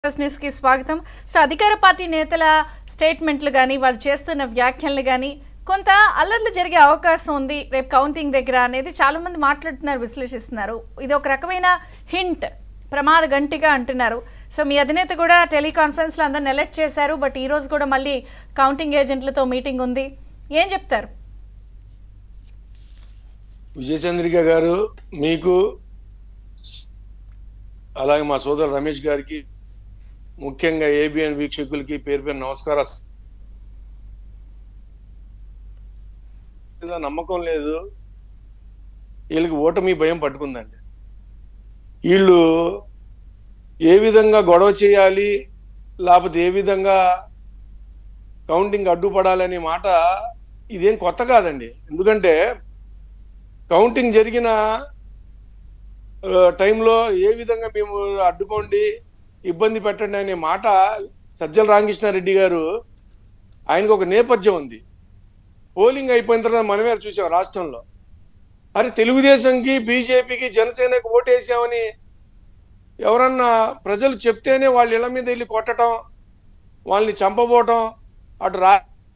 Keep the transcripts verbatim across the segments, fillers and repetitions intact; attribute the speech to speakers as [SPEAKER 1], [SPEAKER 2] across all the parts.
[SPEAKER 1] News కి స్వాగతం. So అధికార పార్టీ నేతల స్టేట్మెంట్లు గానీ వాళ్ళు చేస్తున్న వ్యాఖ్యలు గానీ కొంత అల్లర్లు జరిగే అవకాశం ఉంది రేపు కౌంటింగ్ దగ్గర అనేది చాలా మంది మాట్లాడుతున్నారు, విశ్లేషిస్తున్నారు. ఇది ఒక రకమైన హింట్, ప్రమాద గంటిగా అంటున్నారు. సో మీ అధినేత కూడా టెలికాన్ఫరెన్స్ లో అందరిని ఎలర్ట్ చేశారు. బట్ ఈ రోజు కూడా మళ్ళీ కౌంటింగ్ ఏజెంట్లతో మీటింగ్ ఉంది. ఏం చెప్తారు?
[SPEAKER 2] విజయచంద్రిక గారు, మీకు అలాగే మా సోదరు రమేష్ గారికి, ముఖ్యంగా ఏబిఎన్ వీక్షకులకి పేరు పేరు నమస్కారం. నమ్మకం లేదు, వీళ్ళకి ఓటమి భయం పట్టుకుందండి. వీళ్ళు ఏ విధంగా గొడవ చేయాలి, లేకపోతే ఏ విధంగా కౌంటింగ్ అడ్డుపడాలనే మాట ఇదేం కొత్త కాదండి. ఎందుకంటే కౌంటింగ్ జరిగిన టైంలో ఏ విధంగా మేము అడ్డుకోండి, ఇబ్బంది పెట్టండి అనే మాట సజ్జల రామకృష్ణారెడ్డి గారు, ఆయనకు ఒక నేపథ్యం ఉంది. పోలింగ్ అయిపోయిన తర్వాత మనమే చూసాం రాష్ట్రంలో. అరే తెలుగుదేశంకి, బీజేపీకి, జనసేనకి ఓటేసామని ఎవరన్నా ప్రజలు చెప్తేనే వాళ్ళ ఇళ్ల మీద వెళ్ళి కొట్టడం, వాళ్ళని చంపబోవటం అటు రా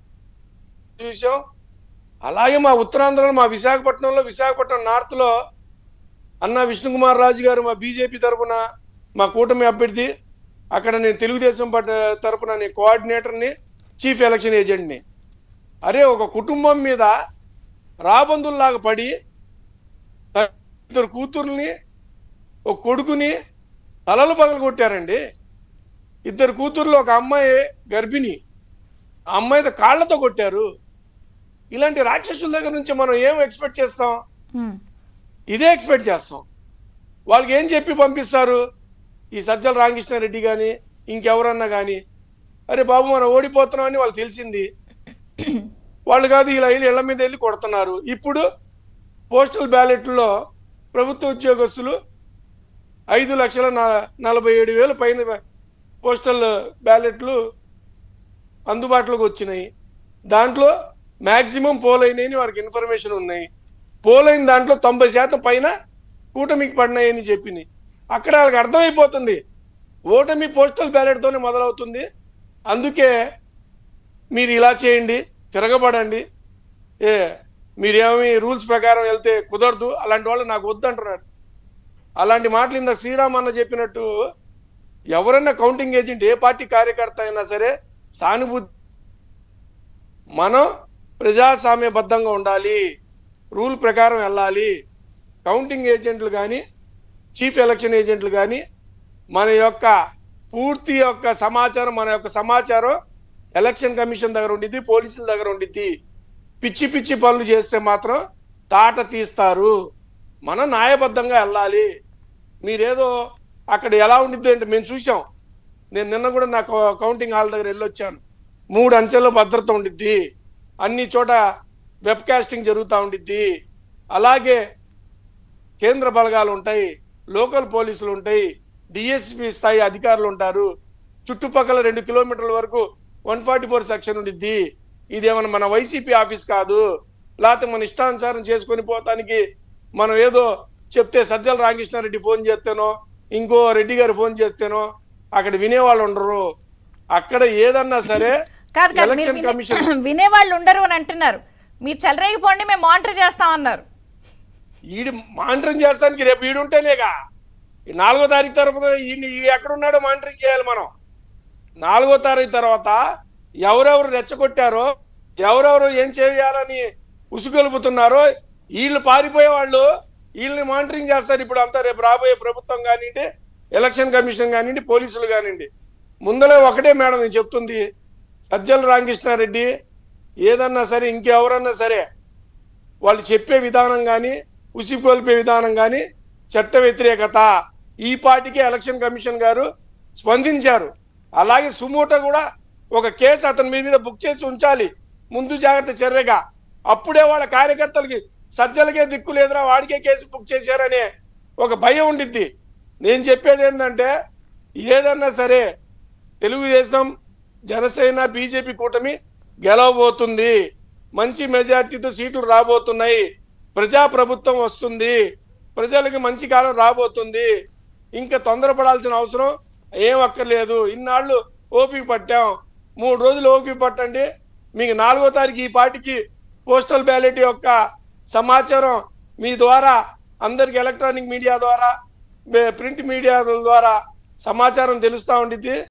[SPEAKER 2] చూసాం. అలాగే మా ఉత్తరాంధ్రలో, మా విశాఖపట్నంలో, విశాఖపట్నం నార్త్లో అన్న విష్ణుకుమార్ రాజు గారు మా బీజేపీ తరఫున, మా కూటమి అభ్యర్థి, అక్కడ నేను తెలుగుదేశం తరఫున నేను కోఆర్డినేటర్ని, చీఫ్ ఎలక్షన్ ఏజెంట్ని. అరే ఒక కుటుంబం మీద రాబందుల్లాగా పడి ఇద్దరు కూతుర్ని, ఒక కొడుకుని తలలు పగలు కొట్టారండి. ఇద్దరు కూతుర్లు, ఒక అమ్మాయి గర్భిణి, ఆ అమ్మాయి కాళ్లతో కొట్టారు. ఇలాంటి రాక్షసుల దగ్గర నుంచి మనం ఏం ఎక్స్పెక్ట్ చేస్తాం? ఇదే ఎక్స్పెక్ట్ చేస్తాం. వాళ్ళకి ఏం చెప్పి పంపిస్తారు ఈ సజ్జల రామకృష్ణారెడ్డి కానీ ఇంకెవరన్నా కానీ? అరే బాబు మనం ఓడిపోతున్నాం అని వాళ్ళు తెలిసింది, వాళ్ళు కాదు ఇలా వెళ్ళి ఇళ్ల మీద వెళ్ళి కొడుతున్నారు. ఇప్పుడు పోస్టల్ బ్యాలెట్లో ప్రభుత్వ ఉద్యోగస్తులు ఐదు లక్షల నలభై ఏడు వేల పైన పోస్టల్ బ్యాలెట్లు అందుబాటులోకి వచ్చినాయి. దాంట్లో మ్యాక్సిమం పోలైనాయని వారికి ఇన్ఫర్మేషన్ ఉన్నాయి. పోలైన దాంట్లో తొంభై శాతం పైన కూటమికి పడినాయని చెప్పింది. అక్కడ వాళ్ళకి అర్థమైపోతుంది ఓటమి పోస్టల్ బ్యాలెట్తోనే మొదలవుతుంది. అందుకే మీరు ఇలా చేయండి, తిరగబడండి, ఏ మీరేమి రూల్స్ ప్రకారం వెళ్తే కుదరదు, అలాంటి వాళ్ళు నాకు వద్దంటున్నాడు. అలాంటి మాటలు ఇంత శ్రీరామ్ అన్న చెప్పినట్టు ఎవరన్నా కౌంటింగ్ ఏజెంట్, ఏ పార్టీ కార్యకర్త అయినా సరే సానుభూతి, మనం ప్రజాస్వామ్యబద్ధంగా ఉండాలి, రూల్ ప్రకారం వెళ్ళాలి. కౌంటింగ్ ఏజెంట్లు కానీ, చీఫ్ ఎలక్షన్ ఏజెంట్లు కానీ మన యొక్క పూర్తి యొక్క సమాచారం, మన యొక్క సమాచారం ఎలక్షన్ కమిషన్ దగ్గర ఉండిద్ది, పోలీసుల దగ్గర ఉండిద్ది. పిచ్చి పిచ్చి పనులు చేస్తే మాత్రం తాట తీస్తారు. మనం న్యాయబద్ధంగా వెళ్ళాలి. మీరేదో అక్కడ ఎలా ఉండిద్ది అంటే మేము చూసాం. నేను నిన్న కూడా నా కౌంటింగ్ హాల్ దగ్గర వెళ్ళొచ్చాను. మూడు అంచెల్లో భద్రత ఉండిద్ది, అన్ని చోట వెబ్ కాస్టింగ్ జరుగుతూ ఉండిద్ది. అలాగే కేంద్ర బలగాలు ఉంటాయి, లోకల్ పోలీసులు ఉంటాయి, డిఎస్పీ స్థాయి అధికారులు ఉంటారు. చుట్టుపక్కల రెండు కిలోమీటర్ల వరకు వన్ ఫార్టీ ఫోర్ సెక్షన్ ఉండిద్ది. ఇదేమన్నా మన వైసీపీ ఆఫీస్ కాదు, లేకపోతే మన ఇష్టానుసారం చేసుకొని పోతానికి మనం ఏదో చెప్తే సజ్జల రామకృష్ణారెడ్డి ఫోన్ చేస్తేనో, ఇంకో రెడ్డి గారు ఫోన్ చేస్తేనో అక్కడ వినేవాళ్ళు ఉండరు. అక్కడ ఏదన్నా సరే ఎలక్షన్ కమిషన్
[SPEAKER 1] వినేవాళ్ళు ఉండరు అని అంటున్నారు. మీరు చెలరేగిపోండి, మేము మానిటర్ చేస్తామన్నారు.
[SPEAKER 2] ఈడు మానిటరింగ్ చేస్తానికి రేపు ఈడుంటేనేగా నాలుగో తారీఖు తర్వాత ఈ ఎక్కడున్నాడో మానిటరింగ్ చేయాలి మనం. నాలుగో తారీఖు తర్వాత ఎవరెవరు రెచ్చగొట్టారో, ఎవరెవరు ఏం చేయాలని ఉసుగొలుపుతున్నారో వీళ్ళు పారిపోయే వాళ్ళు వీళ్ళని మానిటరింగ్ చేస్తారు. ఇప్పుడు అంతా రేపు రాబోయే ప్రభుత్వం కానివ్వండి, ఎలక్షన్ కమిషన్ కానివ్వండి, పోలీసులు కానివ్వండి. ముందలే ఒకటే మేడం నేను చెప్తుంది, సజ్జల రామకృష్ణారెడ్డి ఏదన్నా సరే, ఇంకెవరన్నా సరే, వాళ్ళు చెప్పే విధానం కానీ, ఉసిగొల్పే విధానం కానీ చట్ట వ్యతిరేకత. ఈ పార్టీకి ఎలక్షన్ కమిషన్ గారు స్పందించారు. అలాగే సుమోటో కూడా ఒక కేసు అతని మీద బుక్ చేసి ఉంచాలి, ముందు జాగ్రత్త చర్యగా. అప్పుడే వాళ్ళ కార్యకర్తలకి సజ్జలకే దిక్కు లేదురా, వాడికే కేసు బుక్ చేశారనే ఒక భయం ఉండిద్ది. నేను చెప్పేది ఏంటంటే, ఏదన్నా సరే తెలుగుదేశం, జనసేన, బీజేపీ కూటమి గెలవబోతుంది. మంచి మెజార్టీతో సీట్లు రాబోతున్నాయి. ప్రజాప్రభుత్వం వస్తుంది. ప్రజలకు మంచి కాలం రాబోతుంది. ఇంకా తొందరపడాల్సిన అవసరం ఏం అక్కర్లేదు, ఇన్నాళ్ళు ఓపిక పట్టాం, మూడు రోజులు ఓపిక పట్టండి, మీకు నాలుగో తారీఖు ఈ పార్టీకి పోస్టల్ బ్యాలెట్ యొక్క సమాచారం మీ ద్వారా అందరికి ఎలక్ట్రానిక్ మీడియా ద్వారా ప్రింట్ మీడియా ద్వారా సమాచారం తెలుస్తూ ఉండిద్ది.